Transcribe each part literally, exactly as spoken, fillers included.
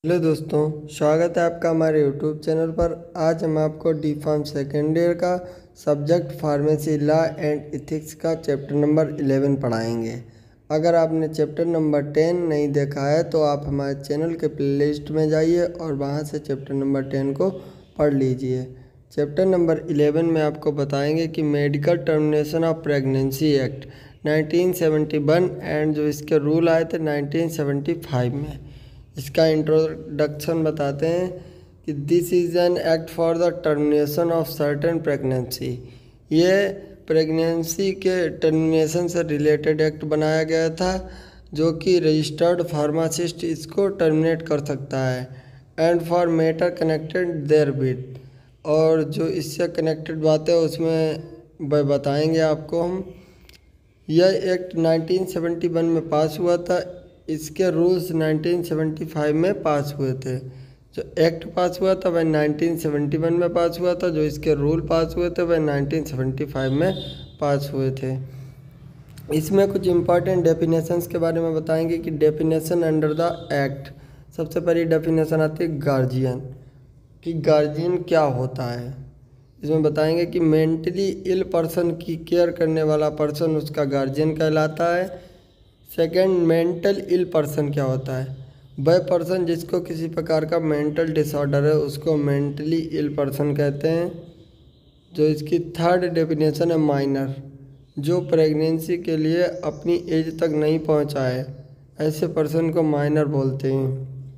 Hello दोस्तों, स्वागत है आपका हमारे यूट्यूब चैनल पर। आज हम आपको डी फार्म सेकेंड ईयर का subject pharmacy law and ethics का चैप्टर नंबर इलेवन पढ़ाएंगे। अगर आपने चैप्टर नंबर टेन नहीं देखा है तो आप हमारे चैनल के प्लेलिस्ट में जाइए और वहां से चैप्टर नंबर टेन को पढ़ लीजिए। चैप्टर नंबर इलेवन में आपको बताएंगे कि medical termination of pregnancy act nineteen seventy one and जो इसके रूल आए थे नाइनटीन सेवेंटी फाइव में। इसका इंट्रोडक्शन बताते हैं कि this is an act for the termination of certain pregnancy. ये प्रेगनेंसी के टर्मिनेशन से रिलेटेड एक्ट बनाया गया था जो कि रजिस्टर्ड फार्मासिस्ट इसको टर्मिनेट कर सकता है and for matter connected therewith, और जो इससे कनेक्टेड बातें उसमें बताएंगे आपको हम। यह एक्ट नाइनटीन सेवेंटी वन में पास हुआ था। इसके रूल्स नाइनटीन सेवेंटी फाइव में पास हुए थे। जो एक्ट पास हुआ था वह नाइनटीन सेवेंटी वन में पास हुआ था, जो इसके रूल पास हुए थे वह नाइनटीन सेवेंटी फाइव में पास हुए थे। इसमें कुछ इम्पॉर्टेंट डेफिनेशंस के बारे में बताएंगे कि डेफिनेशन अंडर द एक्ट। सबसे पहली डेफिनेशन आती है गार्जियन, कि गार्जियन क्या होता है। इसमें बताएंगे कि मेंटली इल पर्सन की केयर करने वाला पर्सन उसका गार्जियन कहलाता है। सेकेंड, मेंटल इल पर्सन क्या होता है। वह पर्सन जिसको किसी प्रकार का मेंटल डिसऑर्डर है उसको मेंटली इल पर्सन कहते हैं। जो इसकी थर्ड डेफिनेशन है माइनर, जो प्रेगनेंसी के लिए अपनी एज तक नहीं पहुंचा है, ऐसे पर्सन को माइनर बोलते हैं।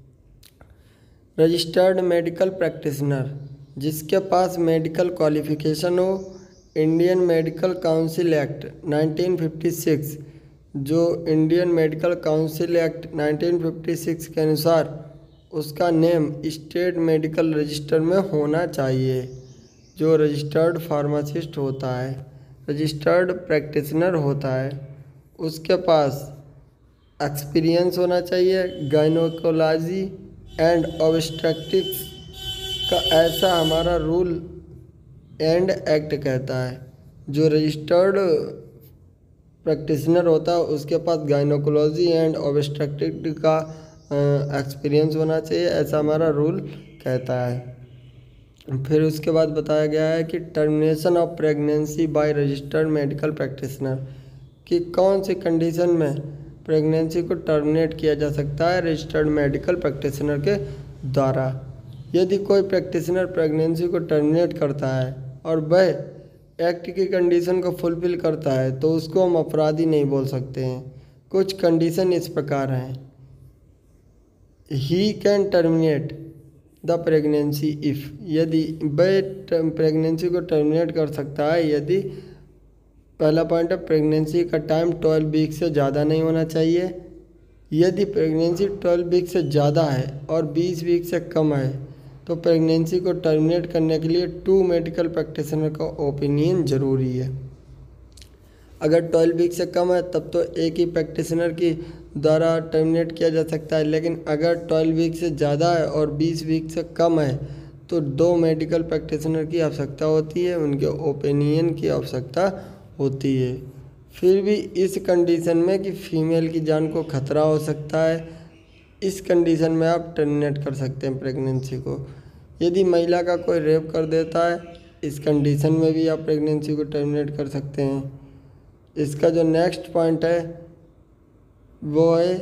रजिस्टर्ड मेडिकल प्रैक्टिशनर, जिसके पास मेडिकल क्वालिफिकेशन हो। Indian medical council act nineteen fifty six, जो Indian medical council act nineteen fifty six के अनुसार उसका नेम स्टेट मेडिकल रजिस्टर में होना चाहिए। जो रजिस्टर्ड फार्मासिस्ट होता है, रजिस्टर्ड प्रैक्टिशनर होता है, उसके पास एक्सपीरियंस होना चाहिए गायनोकोलॉजी एंड ऑब्स्टेट्रिक्स का, ऐसा हमारा रूल एंड एक्ट कहता है। जो रजिस्टर्ड प्रैक्टिशनर होता है उसके पास गायनोकोलॉजी एंड ऑब्स्टेट्रिक का एक्सपीरियंस होना चाहिए, ऐसा हमारा रूल कहता है। फिर उसके बाद बताया गया है कि termination of pregnancy by registered medical practitioner, कि कौन सी कंडीशन में प्रेगनेंसी को टर्मिनेट किया जा सकता है रजिस्टर्ड मेडिकल प्रैक्टिशनर के द्वारा। यदि कोई प्रैक्टिशनर प्रेगनेंसी को टर्मिनेट करता है और वह एक्ट की कंडीशन को फुलफिल करता है तो उसको हम अपराधी नहीं बोल सकते हैं। कुछ कंडीशन इस प्रकार हैं। He can terminate the pregnancy if, यदि वह प्रेगनेंसी को टर्मिनेट कर सकता है यदि, पहला पॉइंट है प्रेगनेंसी का टाइम ट्वेल्व वीक से ज़्यादा नहीं होना चाहिए। यदि प्रेगनेंसी ट्वेल्व वीक से ज़्यादा है और बीस वीक से कम है तो प्रेगनेंसी को टर्मिनेट करने के लिए टू मेडिकल प्रैक्टिशनर का ओपिनियन ज़रूरी है। अगर ट्वेल्व वीक से कम है तब तो एक ही प्रैक्टिशनर की द्वारा टर्मिनेट किया जा सकता है, लेकिन अगर ट्वेल्व वीक से ज़्यादा है और बीस वीक से कम है तो दो मेडिकल प्रैक्टिशनर की आवश्यकता होती है, उनके ओपिनियन की आवश्यकता होती है। फिर भी इस कंडीशन में कि फीमेल की जान को खतरा हो सकता है, इस कंडीशन में आप टर्मिनेट कर सकते हैं प्रेगनेंसी को। यदि महिला का कोई रेप कर देता है, इस कंडीशन में भी आप प्रेगनेंसी को टर्मिनेट कर सकते हैं। इसका जो नेक्स्ट पॉइंट है वो है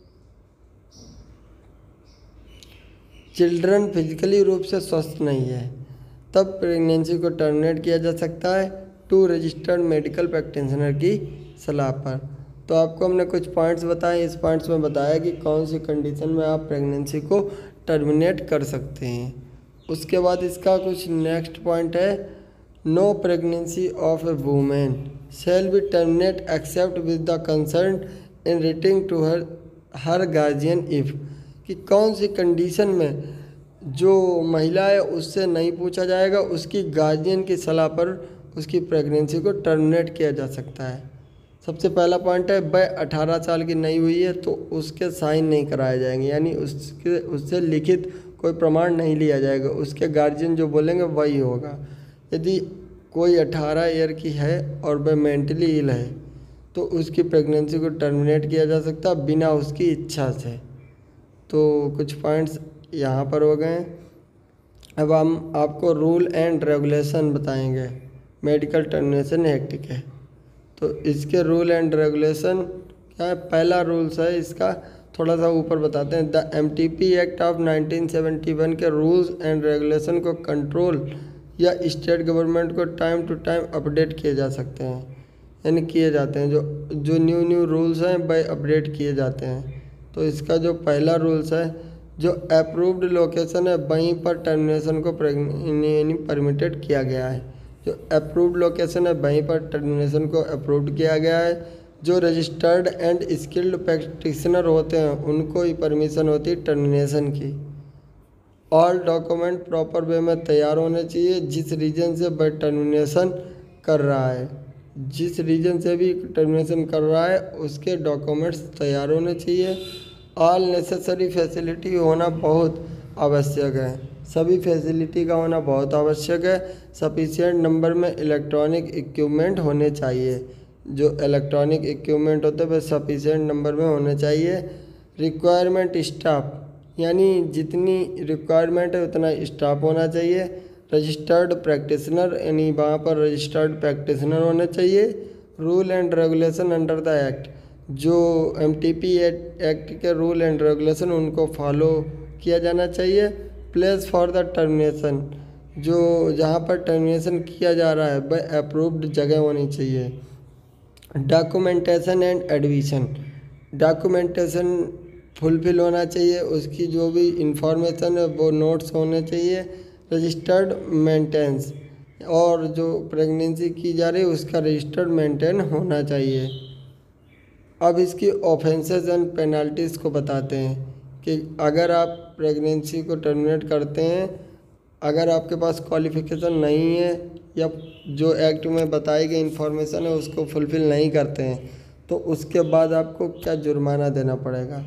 चिल्ड्रन फिजिकली रूप से स्वस्थ नहीं है, तब प्रेगनेंसी को टर्मिनेट किया जा सकता है टू रजिस्टर्ड मेडिकल प्रैक्टिशनर की सलाह पर। तो आपको हमने कुछ पॉइंट्स बताए, इस पॉइंट्स में बताया कि कौन सी कंडीशन में आप प्रेगनेंसी को टर्मिनेट कर सकते हैं। उसके बाद इसका कुछ नेक्स्ट पॉइंट है, no pregnancy of a women shall be terminate except with the concern in writing to her her guardian if, कि कौन सी कंडीशन में जो महिला है उससे नहीं पूछा जाएगा, उसकी गार्जियन की सलाह पर उसकी प्रेगनेंसी को टर्मिनेट किया जा सकता है। सबसे पहला पॉइंट है वह अठारह साल की नहीं हुई है तो उसके साइन नहीं कराए जाएंगे, यानी उसके उससे लिखित कोई प्रमाण नहीं लिया जाएगा, उसके गार्जियन जो बोलेंगे वही होगा। यदि कोई अठारह ईयर की है और वह मेंटली इल है तो उसकी प्रेगनेंसी को टर्मिनेट किया जा सकता बिना उसकी इच्छा से। तो कुछ पॉइंट्स यहाँ पर हो गए। अब हम आपको रूल एंड रेगुलेशन बताएंगे। मेडिकल टर्मिनेशन हेक्टिक है तो इसके रूल एंड रेगुलेशन क्या है। पहला रूल्स है इसका, थोड़ा सा ऊपर बताते हैं। The M T P act of nineteen seventy one के रूल्स एंड रेगुलेशन को कंट्रोल या स्टेट गवर्नमेंट को टाइम टू टाइम अपडेट किए जा सकते हैं, यानी किए जाते हैं। जो जो न्यू न्यू रूल्स हैं वह अपडेट किए जाते हैं। तो इसका जो पहला रूल्स है, जो अप्रूव्ड लोकेशन है वहीं पर टर्मिनेशन को परमिटेड किया गया है। जो अप्रूव्ड लोकेशन है वहीं पर टर्मिनेशन को अप्रूव्ड किया गया है। जो रजिस्टर्ड एंड स्किल्ड प्रैक्टिशनर होते हैं उनको ही परमिशन होती है टर्मिनेशन की। ऑल डॉक्यूमेंट प्रॉपर वे में तैयार होने चाहिए। जिस रीजन से वह टर्मिनेशन कर रहा है, जिस रीजन से भी टर्मिनेशन कर रहा है उसके डॉक्यूमेंट्स तैयार होने चाहिए। ऑल नेसेसरी फैसिलिटी होना बहुत आवश्यक है। सभी फैसिलिटी का होना बहुत आवश्यक है। सफिशिएंट नंबर में इलेक्ट्रॉनिक इक्विपमेंट होने चाहिए। जो इलेक्ट्रॉनिक इक्विपमेंट होते हैं वह सफिशिएंट नंबर में होने चाहिए। रिक्वायरमेंट स्टाफ, यानी जितनी रिक्वायरमेंट है उतना स्टाफ होना चाहिए। रजिस्टर्ड प्रैक्टिशनर, यानी वहाँ पर रजिस्टर्ड प्रैक्टिशनर होने चाहिए। Rule and regulation under the act, जो एम टी पी एक्ट के रूल एंड रेगुलेशन उनको फॉलो किया जाना चाहिए। प्लेस फॉर द टर्मिनेशन, जो जहाँ पर टर्मिनेशन किया जा रहा है वह अप्रूव्ड जगह होनी चाहिए। Documentation and admission, documentation fulfil होना चाहिए। उसकी जो भी इंफॉर्मेशन है वो नोट्स होने चाहिए। रजिस्टर्ड मेंटेनेंस, और जो प्रेगनेंसी की जा रही है उसका रजिस्टर्ड मेंटेन होना चाहिए। अब इसकी ऑफेंसेस एंड पेनल्टीज़ को बताते हैं कि अगर आप प्रेगनेंसी को टर्मिनेट करते हैं, अगर आपके पास क्वालिफ़िकेशन नहीं है या जो एक्ट में बताई गई इंफॉर्मेशन है उसको फुलफ़िल नहीं करते हैं तो उसके बाद आपको क्या जुर्माना देना पड़ेगा।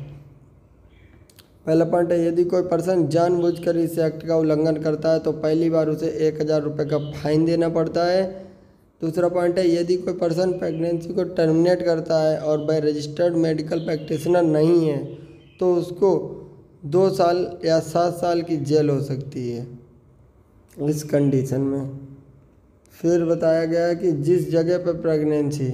पहला पॉइंट है, यदि कोई पर्सन जानबूझकर इस एक्ट का उल्लंघन करता है तो पहली बार उसे एक हज़ार रुपये का फाइन देना पड़ता है। दूसरा पॉइंट है, यदि कोई पर्सन प्रेगनेंसी को टर्मिनेट करता है और वह रजिस्टर्ड मेडिकल प्रैक्टिशनर नहीं है तो उसको दो साल या सात साल की जेल हो सकती है इस कंडीशन में। फिर बताया गया है कि जिस जगह पर प्रेगनेंसी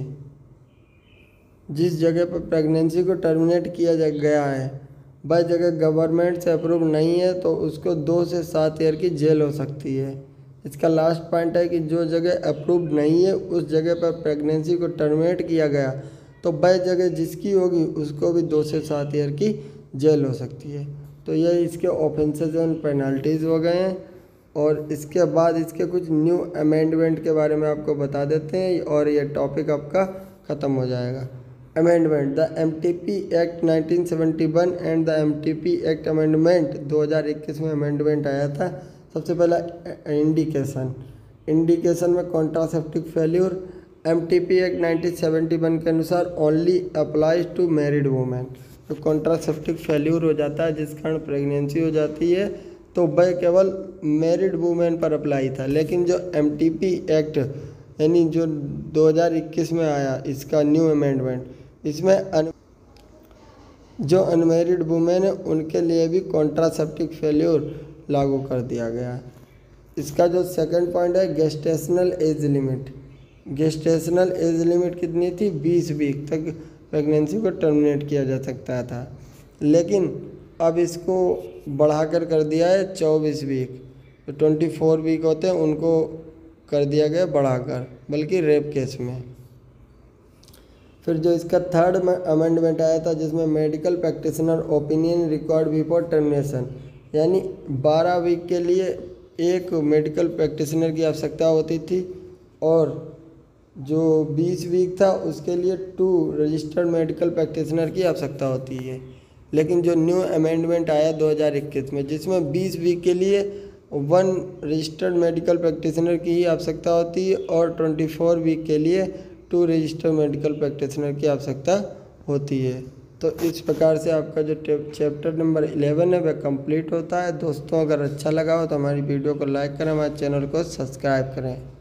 जिस जगह पर प्रेगनेंसी को टर्मिनेट किया जा गया है वह जगह गवर्नमेंट से अप्रूव नहीं है तो उसको दो से सात ईयर की जेल हो सकती है। इसका लास्ट पॉइंट है कि जो जगह अप्रूव्ड नहीं है उस जगह पर प्रेगनेंसी को टर्मिनेट किया गया तो वह जगह जिसकी होगी उसको भी दो से सात ईयर की जेल हो सकती है। तो ये इसके ऑफेंसेस एंड पेनल्टीज़ हो गए हैं। और इसके बाद इसके कुछ न्यू अमेंडमेंट के बारे में आपको बता देते हैं और ये टॉपिक आपका ख़त्म हो जाएगा। Amendment, the M T P act nineteen seventy one and the M T P act amendment दो हज़ार इक्कीस में अमेंडमेंट आया था। सबसे पहला इंडिकेशन, इंडिकेशन में contraceptive failure. M T P act nineteen seventy one के अनुसार only applies to married women. तो कॉन्ट्रासेप्टिव फेल्यूर हो जाता है जिस कारण प्रेगनेंसी हो जाती है तो वह केवल मैरिड वुमेन पर अप्लाई था। लेकिन जो एम टी पी एक्ट यानी जो दो हज़ार इक्कीस में आया इसका न्यू अमेंडमेंट, इसमें अन, जो अनमैरिड वुमेन है उनके लिए भी कॉन्ट्रासेप्टिव फेल्यूर लागू कर दिया गया। इसका जो सेकंड पॉइंट है, gestational age limit. Gestational age limit कितनी थी? बीस वीक तक प्रेगनेंसी को टर्मिनेट किया जा सकता था, लेकिन अब इसको बढ़ाकर कर दिया है चौबीस वीक। तो ट्वेंटी फोर वीक होते हैं उनको कर दिया गया बढ़ाकर, बल्कि रेप केस में। फिर जो इसका थर्ड अमेंडमेंट आया था जिसमें medical practitioner opinion record before termination, यानी बारह वीक के लिए एक मेडिकल प्रैक्टिशनर की आवश्यकता होती थी और जो बीस वीक था उसके लिए टू रजिस्टर्ड मेडिकल प्रैक्टिशनर की आवश्यकता होती है। लेकिन जो न्यू अमेंडमेंट आया दो हज़ार इक्कीस में जिसमें बीस वीक के लिए वन रजिस्टर्ड मेडिकल प्रैक्टिशनर की ही आवश्यकता होती है और चौबीस वीक के लिए टू रजिस्टर्ड मेडिकल प्रैक्टिशनर की आवश्यकता होती है। तो इस प्रकार से आपका जो चैप्टर नंबर इलेवन है वह कंप्लीट होता है। दोस्तों अगर अच्छा लगा हो तो हमारी वीडियो को लाइक करें, हमारे चैनल को सब्सक्राइब करें।